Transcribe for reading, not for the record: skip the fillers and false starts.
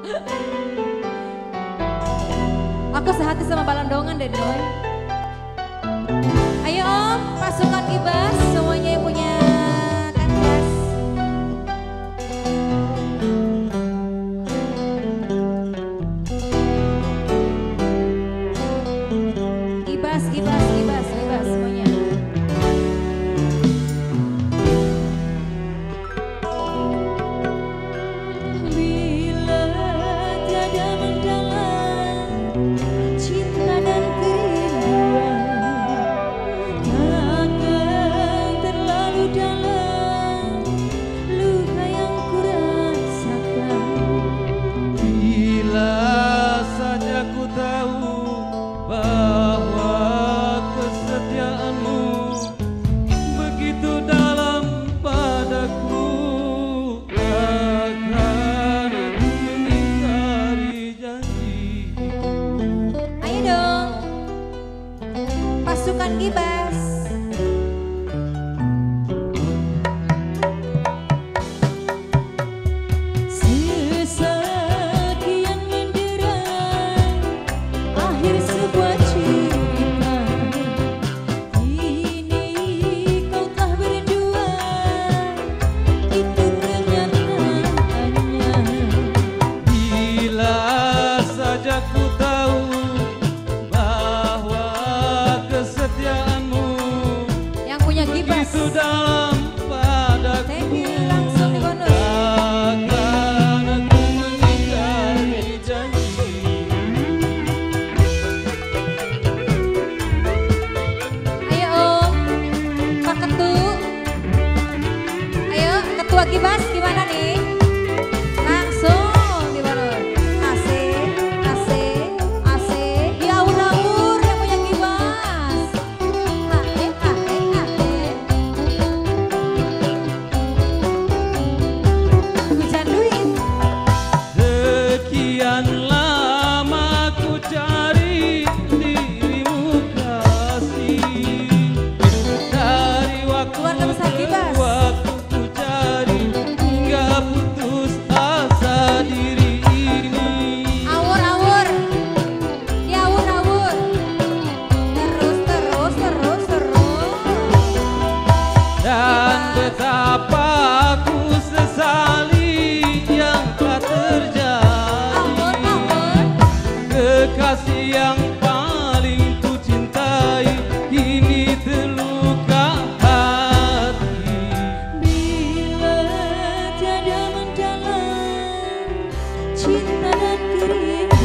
Aku sehati sama balondongan deh Doi. Ayo Om, pasukan Gibas, semuanya yang punya kanvas. Gibas, Gibas, Gibas, Gibas semuanya. Pasukan Gibas. Sesekian menderai akhir sebuah cinta. Kini kau telah berdua, itu kenyataannya. Bila saja ku tahu begitu dalam padaku, langsung di bonus. takkan aku mengingkari janji. Ayo Om, Pak Ketu. Ayo Ketua Gibas gimana nih? Langsung di bonus. Asik, asik, asik. Diaur-aur yang punya Gibas. Sekian lama ku cari dirimu kasih, dari waktu ke waktu ku cari hingga putus asa diri ini. Awur-awur, diawur-awur. Terus, terus, terus, terus. Dan betapa aku sesali yang telah terjadi. Kekasih yang paling ku cintai kini terluka hati. Bila tiada mendalam cinta dan kerinduan.